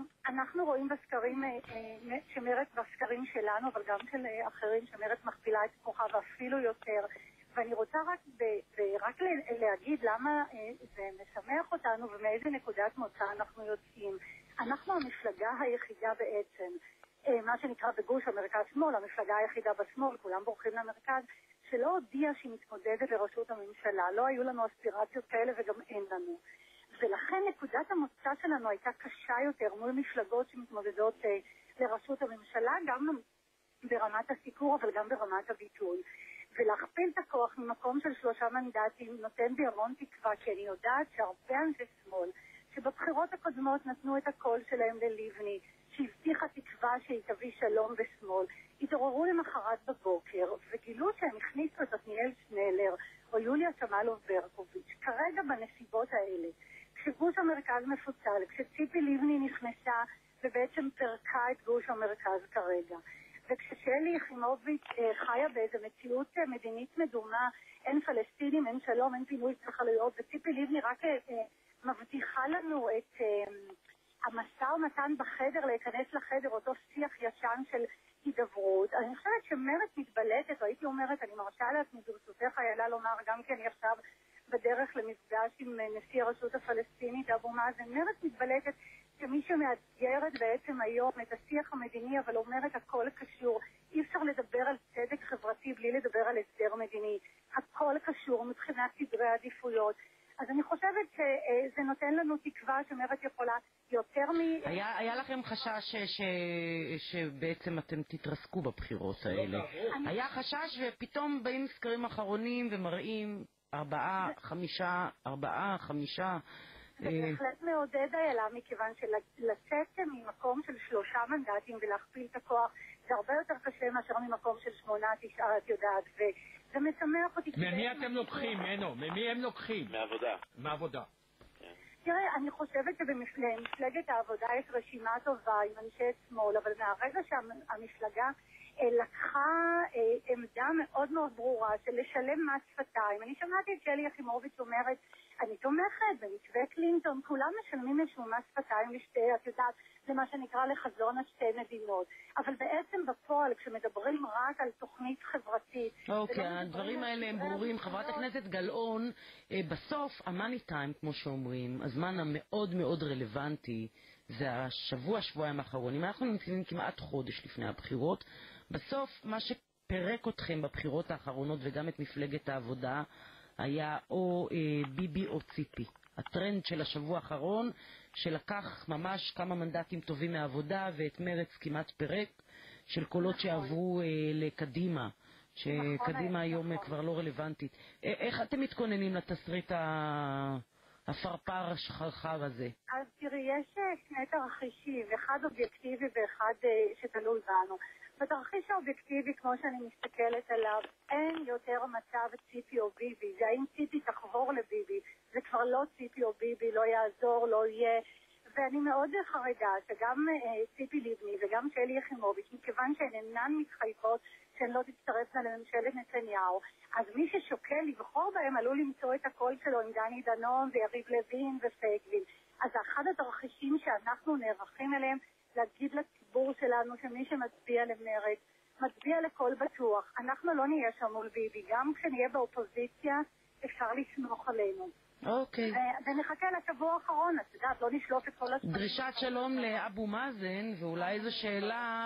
אנחנו רואים בסקרים, שמרץ בסקרים שלנו, אבל גם של אחרים, שמרץ מכפילה את כוחה ואפילו יותר. ואני רוצה רק להגיד למה זה משמח אותנו ומאיזה נקודת מוצא אנחנו יוצאים. אנחנו המפלגה היחידה בעצם, מה שנקרא בגוש המרכז-שמאל, המפלגה היחידה בשמאל, כולם בורחים למרכז, שלא הודיעה שהיא מתמודדת לראשות הממשלה. לא היו לנו אספירציות כאלה וגם אין לנו. ולכן נקודת המוצא שלנו הייתה קשה יותר מול מפלגות שמתמודדות לראשות הממשלה, גם ברמת הסיקור אבל גם ברמת הביטוי. ולהכפיל את הכוח ממקום של 3 מנדטים נותן בי המון תקווה, כי אני יודעת שהרבה אנשי שמאל שבבחירות הקודמות נתנו את הקול שלהם ללבני, שהבטיחה תקווה שהיא תביא שלום בשמאל, התעוררו למחרת בבוקר וגילו שהם הכניסו את עתניאל שנלר או יוליה שמאלוב-ברקוביץ'. כרגע בנסיבות האלה, כשגוש המרכז מפוצל, כשציפי לבני נכנסה ובעצם פרקה את גוש המרכז כרגע, וכששלי יחימוביץ' חיה באיזו מציאות מדינית מדומה, אין פלסטינים, אין שלום, אין פינוי התנחלויות, וציפי לבני רק מבטיחה לנו את המשא ומתן בחדר, להיכנס לחדר, אותו שיח ישן של הידברות. אני חושבת שמרצ מתבלטת, או הייתי אומרת, אני מרשה לעצמי ברשותך איילה לומר, גם כן עכשיו בדרך למפגש עם נשיא הרשות הפלסטינית אבו מאזן, מרצ מתבלטת כמי שמאתגרת בעצם היום את השיח המדיני, אבל אומרת הכל קשור. אי אפשר לדבר על צדק חברתי בלי לדבר על הסדר מדיני. הכל קשור מבחינת סדרי העדיפויות. אז אני חושבת שזה נותן לנו תקווה שמרצ יכולה יותר היה לכם חשש שבעצם אתם תתרסקו בבחירות האלה. היה חשש ופתאום באים סקרים אחרונים ומראים 4, 5. זה בהחלט מעודד איילה, מכיוון שלצאת ממקום של 3 מנדטים ולהכפיל את הכוח זה הרבה יותר קשה מאשר ממקום של 8, 9, את יודעת, וזה משמח אותי. ממי אתם לוקחים, מנו? ממי הם לוקחים? מהעבודה. תראה, אני חושבת שבמפלגת העבודה יש רשימה טובה עם אנשי שמאל, אבל מהרגע שהמפלגה לקחה עמדה מאוד מאוד ברורה של לשלם מס שפתיים, אני שמעתי את שלי יחימוביץ' אומרת, אני תומכת במתווה קלינטון, כולם משלמים איזשהו מס שפתיים לשתי, את יודעת, זה מה שנקרא לחזון השתי מדינות. אבל בעצם בפועל, כשמדברים רק על תוכנית חברתית... אוקיי, הדברים האלה הם ברורים. חברת הכנסת גלאון, בסוף, המאני טיים, כמו שאומרים, הזמן המאוד מאוד רלוונטי, זה שבועיים האחרונים. אנחנו נמצאים כמעט חודש לפני הבחירות. בסוף, מה שפרק אתכם בבחירות האחרונות, וגם את מפלגת העבודה, היה או ביבי או ציפי. הטרנד של השבוע האחרון שלקח ממש כמה מנדטים טובים מהעבודה ואת מרץ כמעט פרק של קולות שעברו לקדימה, שקדימה היום כבר לא רלוונטית. איך אתם מתכוננים לתסריט הפרפר השחרחר הזה? אז תראי, יש 2 תרחישים, אחד אובייקטיבי ואחד שתלוי בנו. בתרחיש האובייקטיבי, כמו שאני מסתכלת עליו, אין יותר מצב ציפי או ביבי. זה האם ציפי תחבור לביבי, זה כבר לא ציפי או ביבי, לא יעזור, לא יהיה. ואני מאוד חרדה שגם ציפי לבני וגם שלי יחימוביץ', מכיוון שהן אינן מתחייבות שהן לא תצטרפנה לממשלת נתניהו, אז מי ששוקל לבחור בהם עלול למצוא את הקול שלו עם דני דנון ויריב לוין ופייגלין. אז אחד התרחישים שאנחנו נערכים אליהם, להגיד לציבור שלנו שמי שמצביע למרד, מצביע לכל בטוח. אנחנו לא נהיה שם מול ביבי, גם כשנהיה באופוזיציה אפשר לסמוך עלינו. אוקיי. ונחכה לשבוע האחרון, את יודעת, לא נשלוף את כל השבוע. דרישת שלום לאבו מאזן, ואולי איזו שאלה,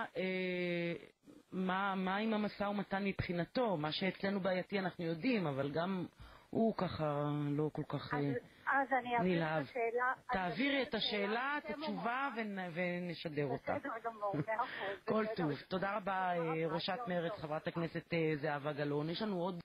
מה עם המשא ומתן מבחינתו? מה שאצלנו בעייתי אנחנו יודעים, אבל גם הוא ככה לא כל כך נלהב. תעבירי את השאלה, את התשובה ונשדר אותה. כל טוב. תודה רבה ראשת מרצ, חברת הכנסת זהבה גלאון. יש לנו עוד